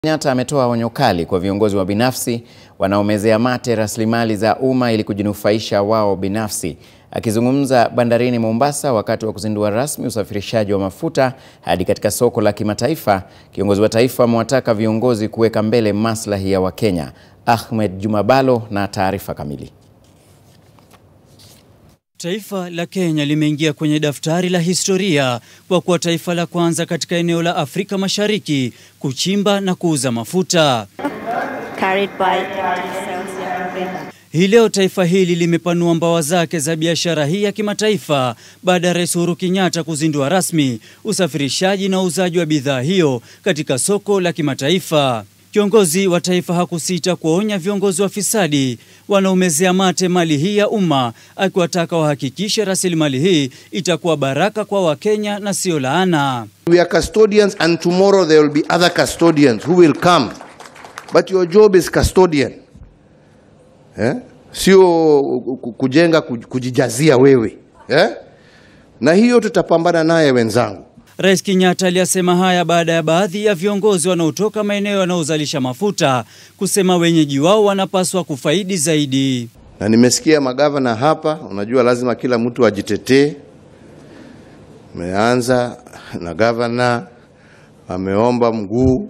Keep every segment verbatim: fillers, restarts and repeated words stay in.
Kenyatta ametoa onyo kali kwa viongozi wa binafsi wanaomezea mate raslimali za umma ili kujinufaisha wao binafsi. Akizungumza bandarini Mombasa wakati wa kuzindua rasmi usafirishaji wa mafuta hadi katika soko la kimataifa, kiongozi wa taifa amewataka viongozi kuweka mbele maslahi ya Wakenya. Ahmed Jumabalo na taarifa kamili. Taifa la Kenya limeingia kwenye daftari la historia kwa kuwa taifa la kwanza katika eneo la Afrika Mashariki kuchimba na kuuza mafuta. Hii leo taifa hili limepanua mbawa zake za biashara hii ya kimataifa baada ya Rais Uhuru Kenyatta kuzindua rasmi usafirishaji na uuzaji wa bidhaa hiyo katika soko la kimataifa. Kiongozi wa taifa hakusita kuonya viongozi wafisadi wanaomezea mate mali hii ya umma, akiwataka wahakikishe raslimali hii itakuwa baraka kwa Wakenya na sio laana. We are custodians and tomorrow there will be other custodians who will come. But your job is custodian. Eh? Sio kujenga kujijazia wewe. Eh? Na hiyo tutapambana naye wenzangu. Rais Kenyatta aliyasema haya baada ya baadhi ya viongozi wanaotoka maeneo yanayozalisha mafuta kusema wenyeji wao wanapaswa kufaidi zaidi. Na nimesikia magavana hapa, unajua lazima kila mtu ajitetee. Meanza na gavana ameomba mguu,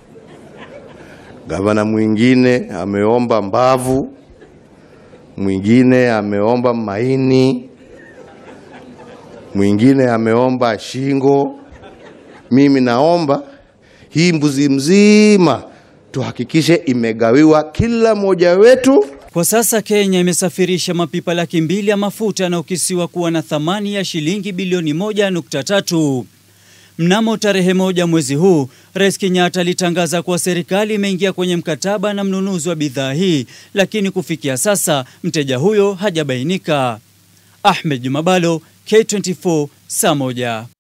gavana mwingine ameomba mbavu, mwingine ameomba maini, mwingine ameomba shingo. Mimi naomba hii mbuzi mzima tuhakikishe imegawiwa kila mmoja wetu. Kwa sasa Kenya imesafirisha mapipa laki mbili ya mafuta yanayokisiwa kuwa na thamani ya shilingi bilioni moja nukta tatu. Mnamo tarehe moja mwezi huu, Rais Kenyatta alitangaza kuwa serikali imeingia kwenye mkataba na mnunuzi wa bidhaa hii, lakini kufikia sasa mteja huyo hajabainika. Ahmed Jumabalo, K twenty four, saa moja.